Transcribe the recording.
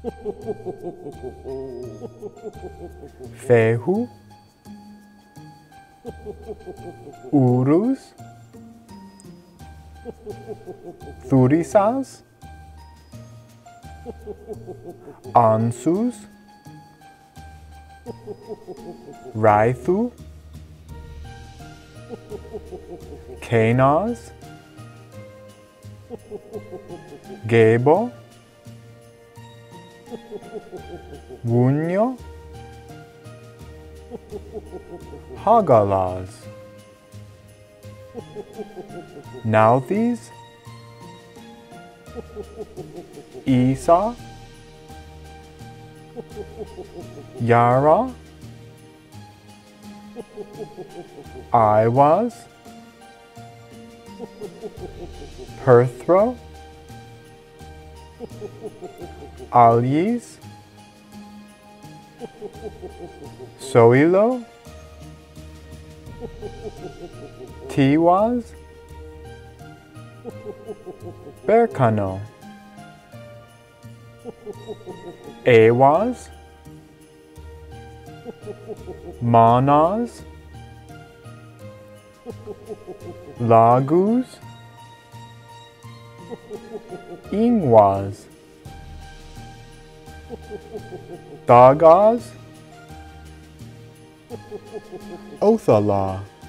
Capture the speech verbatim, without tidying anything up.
Fehu, Urus, Thurisas, Ansus, Raithu, Canas, Gebo, Wunyo, Hagalas, Nauthes, Isa, Yara, Iwas, Perthro, Alyes, Soilo, Tiwas, Berkano, Ewas, Manas, Lagus, Ingwas, Dagas, Othala.